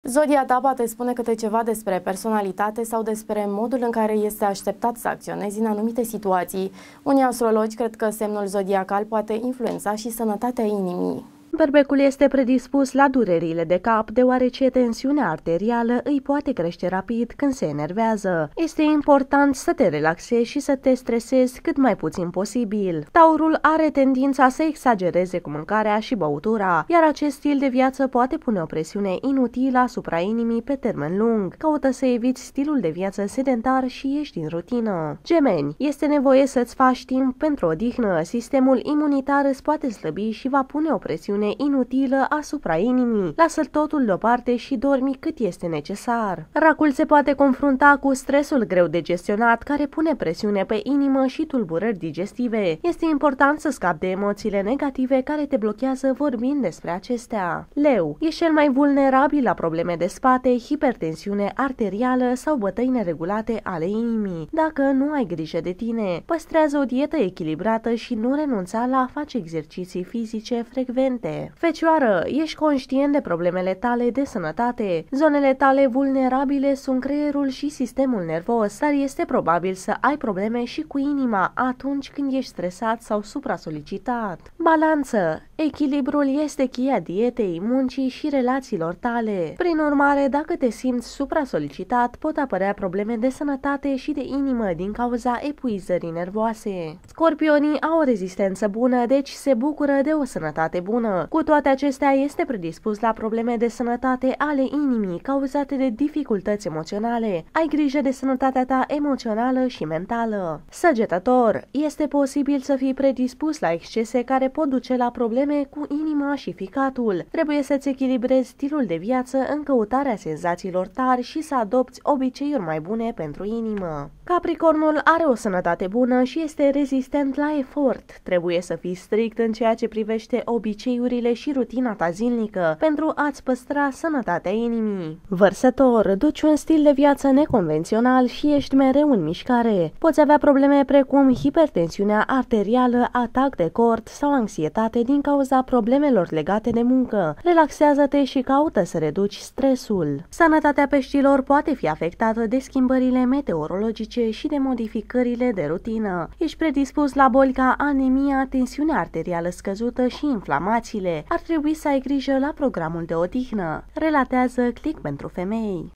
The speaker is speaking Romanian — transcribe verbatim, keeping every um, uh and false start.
Zodia ta poate spune câte ceva despre personalitate sau despre modul în care este așteptat să acționezi în anumite situații. Unii astrologi cred că semnul zodiacal poate influența și sănătatea inimii. Berbecul este predispus la durerile de cap, deoarece tensiunea arterială îi poate crește rapid când se enervează. Este important să te relaxezi și să te stresezi cât mai puțin posibil. Taurul are tendința să exagereze cu mâncarea și băutura, iar acest stil de viață poate pune o presiune inutilă asupra inimii pe termen lung. Caută să eviți stilul de viață sedentar și ieși din rutină. Gemeni, este nevoie să-ți faci timp pentru odihnă. Sistemul imunitar îți poate slăbi și va pune o presiune inutilă asupra inimii. Lasă totul deoparte și dormi cât este necesar. Racul se poate confrunta cu stresul greu de gestionat, care pune presiune pe inimă și tulburări digestive. Este important să scapi de emoțiile negative care te blochează vorbind despre acestea. Leu, ești cel mai vulnerabil la probleme de spate, hipertensiune arterială sau bătăi neregulate ale inimii. Dacă nu ai grijă de tine, păstrează o dietă echilibrată și nu renunța la a face exerciții fizice frecvente. Fecioară, ești conștient de problemele tale de sănătate. Zonele tale vulnerabile sunt creierul și sistemul nervos, dar este probabil să ai probleme și cu inima atunci când ești stresat sau supra-solicitat. Balanță, echilibrul este cheia dietei, muncii și relațiilor tale. Prin urmare, dacă te simți supra-solicitat, pot apărea probleme de sănătate și de inimă din cauza epuizării nervoase. Scorpionii au o rezistență bună, deci se bucură de o sănătate bună. Cu toate acestea, este predispus la probleme de sănătate ale inimii cauzate de dificultăți emoționale. Ai grijă de sănătatea ta emoțională și mentală. Săgetător, este posibil să fii predispus la excese care pot duce la probleme cu inima și ficatul. Trebuie să-ți echilibrezi stilul de viață în căutarea senzațiilor tari și să adopți obiceiuri mai bune pentru inimă. Capricornul are o sănătate bună și este rezistent la efort. Trebuie să fii strict în ceea ce privește obiceiurile și rutina ta zilnică pentru a-ți păstra sănătatea inimii. Vărsător, duci un stil de viață neconvențional și ești mereu în mișcare. Poți avea probleme precum hipertensiunea arterială, atac de cord sau anxietate din cauza problemelor legate de muncă. Relaxează-te și caută să reduci stresul. Sănătatea peștilor poate fi afectată de schimbările meteorologice și de modificările de rutină. Ești predispus la boli ca anemia, tensiunea arterială scăzută și inflamațiile. Ar trebui să ai grijă la programul de odihnă, relatează Click pentru femei.